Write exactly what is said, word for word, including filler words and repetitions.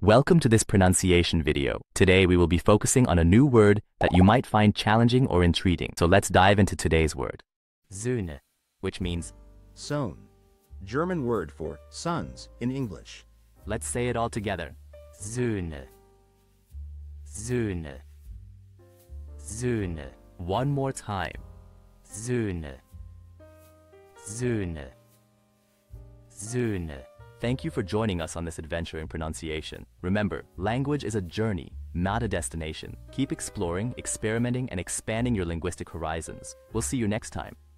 Welcome to this pronunciation video. Today we will be focusing on a new word that you might find challenging or intriguing. So let's dive into today's word. Söhne, which means Sohn, German word for sons in English. Let's say it all together. Söhne. Söhne. Söhne. One more time. Söhne. Söhne. Söhne. Thank you for joining us on this adventure in pronunciation. Remember, language is a journey, not a destination. Keep exploring, experimenting, and expanding your linguistic horizons. We'll see you next time.